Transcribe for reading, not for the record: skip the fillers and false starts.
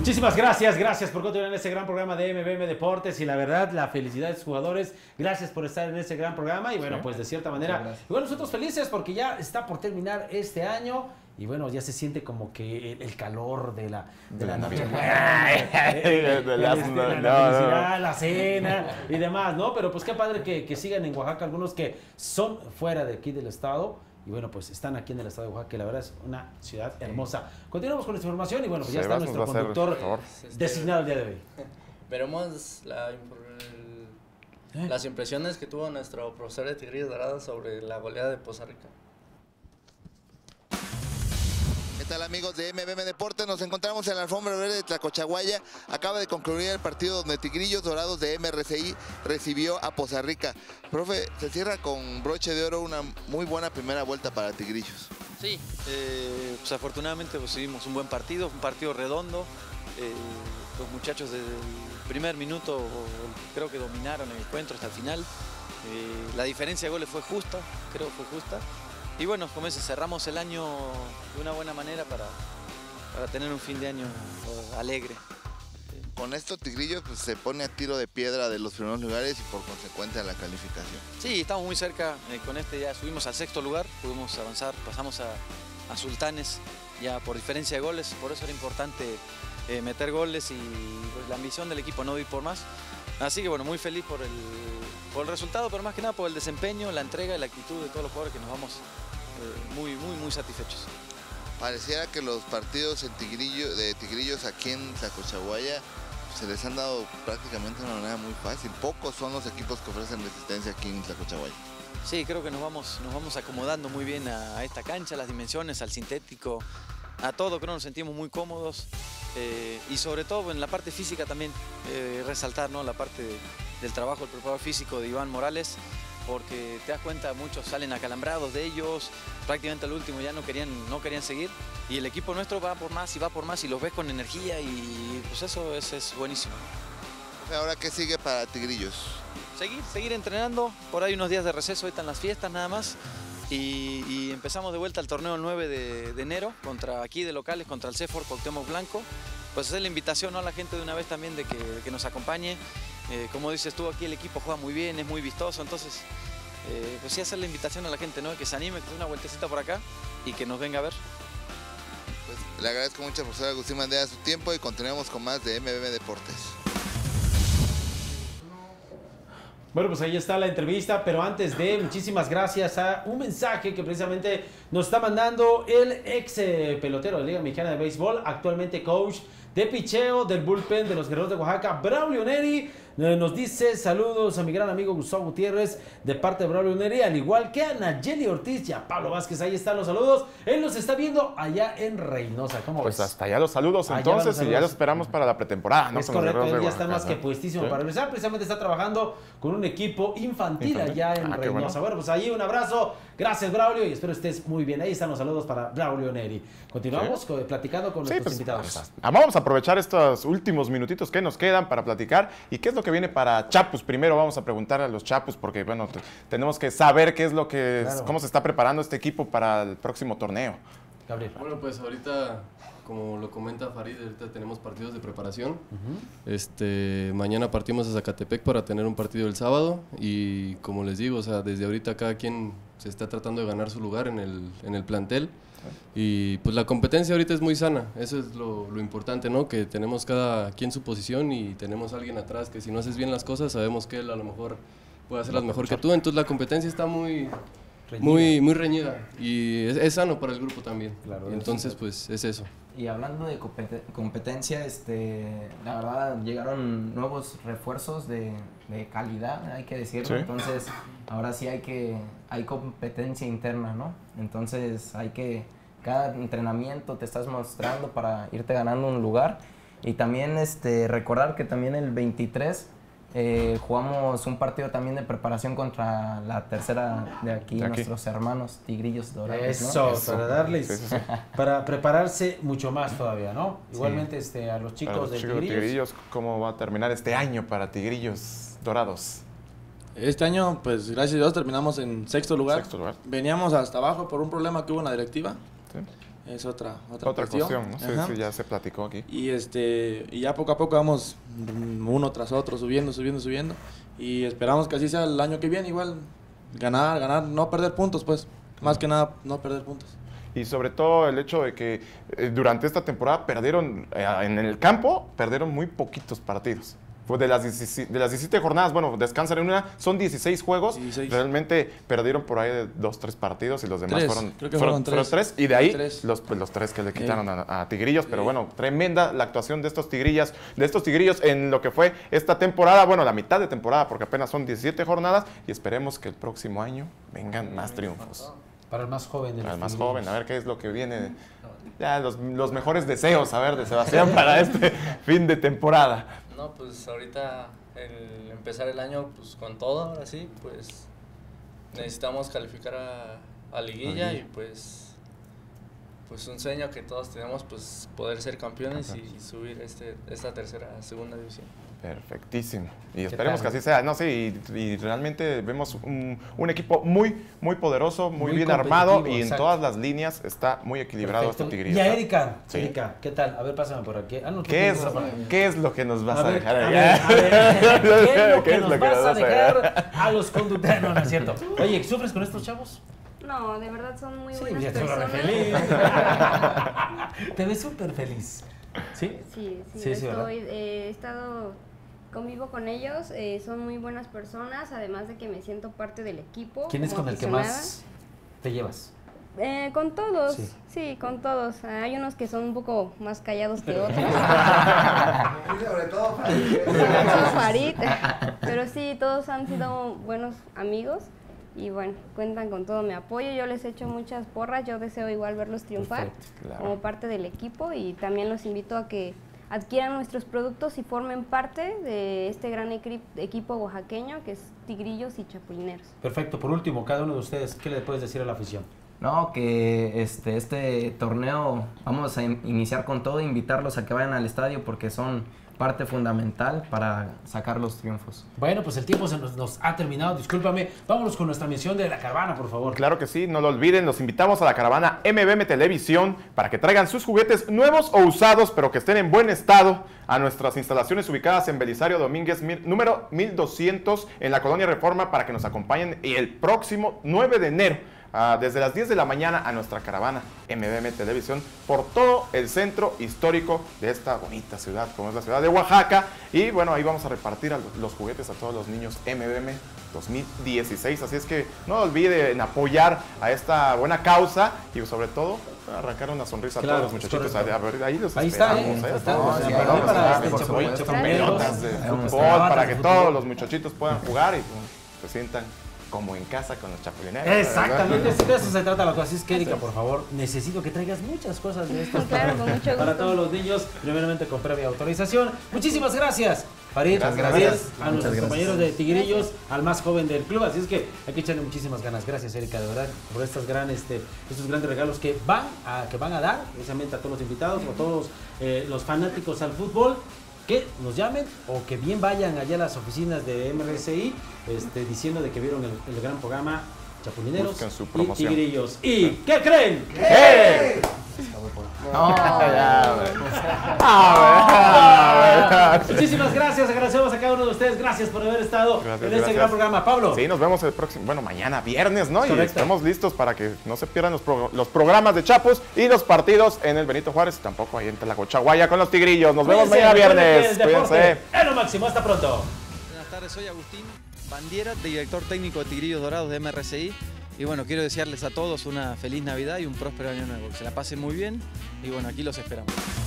Muchísimas gracias por continuar en este gran programa de MBM Deportes y la verdad, la felicidad de sus jugadores, gracias por estar en este gran programa y bueno, pues de cierta manera, y bueno, nosotros felices porque ya está por terminar este año y bueno, ya se siente como que el calor de la noche, la cena y demás, ¿no? Pero pues qué padre que sigan en Oaxaca algunos que son fuera de aquí del estado. Y bueno, pues están aquí en el estado de Oaxaca, que la verdad es una ciudad hermosa. Continuamos con esta información y bueno, pues ya está nuestro conductor designado el día de hoy. Veremos las impresiones que tuvo nuestro profesor de Tigrillos Dorados sobre la goleada de Poza Rica. ¿Qué tal, amigos de MBM Deportes? Nos encontramos en la alfombra verde de Tlacochahuaya. Acaba de concluir el partido donde Tigrillos Dorados de MRCI recibió a Poza Rica. Profe, se cierra con broche de oro una muy buena primera vuelta para Tigrillos. Sí, pues afortunadamente pues, tuvimos un buen partido, un partido redondo. Los muchachos desde el primer minuto creo que dominaron el encuentro hasta el final. La diferencia de goles fue justa, creo que fue justa. Y bueno, como dice, cerramos el año de una buena manera para tener un fin de año alegre. Con esto Tigrillos pues, se pone a tiro de piedra de los primeros lugares y por consecuencia la calificación. Sí, estamos muy cerca, con este ya subimos al 6º lugar, pudimos avanzar, pasamos a Sultanes ya por diferencia de goles, por eso era importante meter goles y pues, la ambición del equipo no ir por más. Así que bueno, muy feliz por el resultado, pero más que nada por el desempeño, la entrega y la actitud de todos los jugadores que nos vamos muy satisfechos. Pareciera que los partidos de Tigrillos aquí en Tlacochahuaya se les han dado prácticamente de una manera muy fácil. Pocos son los equipos que ofrecen resistencia aquí en Tlacochahuaya. Sí, creo que nos vamos acomodando muy bien a esta cancha, a las dimensiones, al sintético, a todo, creo que nos sentimos muy cómodos y sobre todo en la parte física también resaltar, ¿no? La parte del trabajo del preparador físico de Iván Morales, porque te das cuenta, muchos salen acalambrados de ellos, prácticamente al último ya no querían seguir y el equipo nuestro va por más y los ves con energía y pues eso es buenísimo. ¿Ahora qué sigue para Tigrillos? Seguir entrenando, por ahí unos días de receso, ahorita en las fiestas nada más y empezamos de vuelta al torneo el 9 de enero, aquí de locales, contra el CEFOR Cuauhtémoc Blanco, pues hacer la invitación, ¿no?, a la gente de una vez también de que nos acompañe. Como dices tú, aquí el equipo juega muy bien, es muy vistoso, entonces pues sí hacer la invitación a la gente, ¿no?, que se anime, que dé una vueltecita por acá y que nos venga a ver. Pues le agradezco mucho al profesor Agustín Mandea su tiempo y continuamos con más de MBM Deportes. Bueno, pues ahí está la entrevista, pero antes de, muchísimas gracias a un mensaje que precisamente nos está mandando el ex pelotero de Liga Mexicana de Béisbol, actualmente coach de picheo del bullpen de los Guerreros de Oaxaca, Braulio Neri. Nos dice saludos a mi gran amigo Gustavo Gutiérrez de parte de Braulio Neri, al igual que a Nayeli Ortiz y a Pablo Vázquez. Ahí están los saludos. Él nos está viendo allá en Reynosa. ¿Cómo pues ves? Hasta allá los saludos entonces y ya los esperamos para la pretemporada, ¿no? Es correcto, él ya está más que puestísimo para regresar. Precisamente está trabajando con un equipo infantil allá en Reynosa. Bueno, pues ahí un abrazo. Gracias, Braulio, y espero estés muy bien. Ahí están los saludos para Braulio Neri. Continuamos platicando con nuestros invitados. Vamos a aprovechar estos últimos minutitos que nos quedan para platicar y qué es lo que viene para Chapus. Primero vamos a preguntar a los Chapus porque, bueno, tenemos que saber qué es lo que, cómo se está preparando este equipo para el próximo torneo. Gabriel. Bueno, pues ahorita, como lo comenta Farid, ahorita tenemos partidos de preparación. Mañana partimos a Zacatepec para tener un partido el sábado y como les digo, o sea, desde ahorita cada quien se está tratando de ganar su lugar en el plantel y pues la competencia ahorita es muy sana, eso es lo importante, ¿no? Que tenemos cada quien su posición y tenemos a alguien atrás que si no haces bien las cosas sabemos que él a lo mejor puede hacerlas mejor que tú, entonces la competencia está muy reñida y es sano para el grupo también. Claro, entonces pues es eso. Y hablando de competencia, la verdad llegaron nuevos refuerzos de calidad, hay que decirlo. ¿Sí? Entonces ahora sí hay competencia interna, ¿no? Entonces cada entrenamiento te estás mostrando para irte ganando un lugar. Y también recordar que también el 23 jugamos un partido también de preparación contra la tercera de aquí. Nuestros hermanos Tigrillos Dorados, eso, ¿no? Para darles, para prepararse mucho más todavía, ¿no? Sí. Igualmente a los chicos de Tigrillos, ¿cómo va a terminar este año para Tigrillos Dorados? Este año, pues gracias a Dios terminamos en sexto lugar. Veníamos hasta abajo por un problema que hubo en la directiva. Sí. es otra cuestión, ¿no? Sí, ya se platicó aquí. Y ya poco a poco vamos uno tras otro, subiendo. Y esperamos que así sea el año que viene, igual ganar, no perder puntos, pues. Más que nada, no perder puntos. Y sobre todo el hecho de que durante esta temporada perdieron, en el campo, perdieron muy poquitos partidos. Fue de las 17 jornadas, bueno, descansan en una, son 16 juegos. 16. Realmente perdieron por ahí de 2-3 partidos y los demás fueron 3. Y de ahí los 3 que le quitaron a Tigrillos. Pero bueno, tremenda la actuación de estos Tigrillos en lo que fue esta temporada. Bueno, la mitad de temporada, porque apenas son 17 jornadas. Y esperemos que el próximo año vengan más triunfos. Para el más joven. Para el más joven, a ver qué es lo que viene. Ya, los mejores deseos, a ver, de Sebastián para este fin de temporada. No, pues ahorita el empezar el año pues con todo, ahora sí, pues necesitamos calificar a liguilla y pues un sueño que todos tenemos, pues poder ser campeones y subir esta segunda división. Perfectísimo. Y esperemos que así sea. No sé, y realmente vemos un equipo muy poderoso, muy bien armado y en todas las líneas está muy equilibrado este Tigrillo. Y a Erika, ¿sí? Erika, ¿qué tal? A ver, pásame por aquí. ¿Qué es lo que nos vas a dejar allá? ¿Qué es lo que nos vas a dejar a los conductores? No, no es cierto. Oye, ¿sufres con estos chavos? No, de verdad son muy buenas ya personas. Te ves súper feliz. ¿Sí? Sí, he estado, convivo con ellos, son muy buenas personas, además de que me siento parte del equipo. ¿Quién es con el que más te llevas? Con todos, sí, con todos. Hay unos que son un poco más callados que otros. Sobre todo Farid. Pero sí, todos han sido buenos amigos. Y bueno, cuentan con todo mi apoyo. Yo les echo muchas porras. Yo deseo igual verlos triunfar como parte del equipo. Y también los invito a que adquieran nuestros productos y formen parte de este gran equipo oaxaqueño que es Tigrillos y Chapulineros. Perfecto. Por último, cada uno de ustedes, ¿qué le puedes decir a la afición? No, que este torneo vamos a iniciar con todo, invitarlos a que vayan al estadio porque son parte fundamental para sacar los triunfos. Bueno, pues el tiempo se nos ha terminado, discúlpame. Vámonos con nuestra misión de la caravana, por favor. Claro que sí, no lo olviden, los invitamos a la caravana MBM Televisión para que traigan sus juguetes nuevos o usados, pero que estén en buen estado, a nuestras instalaciones ubicadas en Belisario Domínguez, número 1200, en la Colonia Reforma, para que nos acompañen el próximo 9 de enero. Desde las 10 de la mañana a nuestra caravana MBM Televisión por todo el centro histórico de esta bonita ciudad, como es la ciudad de Oaxaca. Y bueno, ahí vamos a repartir los juguetes a todos los niños MBM 2016. Así es que no olviden apoyar a esta buena causa y sobre todo arrancar una sonrisa a todos los muchachitos. Ahí los esperamos. Pelotas de fútbol para que todos los muchachitos puedan jugar y se sientan como en casa con los chapulineros. Exactamente, de eso se trata la cosa. Así es que, Erika, por favor, necesito que traigas muchas cosas de estas para todos los niños, primeramente con previa autorización. Muchísimas gracias, Farid, gracias a nuestros compañeros de Tigrillos, al más joven del club. Así es que hay que echarle muchísimas ganas. Gracias, Erika, de verdad, por estos grandes regalos que van a dar precisamente a todos los invitados, a todos los fanáticos al fútbol. Que nos llamen o que bien vayan allá a las oficinas de MRCI diciendo de que vieron el gran programa Chapulineros y Tigrillos. ¿Y qué creen? ¿Qué? Muchísimas gracias, agradecemos a cada uno de ustedes. Gracias por haber estado en este gran programa, Pablo. Sí, nos vemos el próximo, mañana viernes, ¿no? Correcto. Y estamos listos para que no se pierdan los programas de Chapus y los partidos en el Benito Juárez, tampoco ahí en Tlacochahuaya con los Tigrillos. Nos vemos mañana viernes. Cuídense. En lo máximo, hasta pronto. Buenas tardes, soy Agustín Bandiera, director técnico de Tigrillos Dorados de MRCI. Y bueno, quiero desearles a todos una feliz Navidad y un próspero año nuevo. Que se la pasen muy bien y bueno, aquí los esperamos.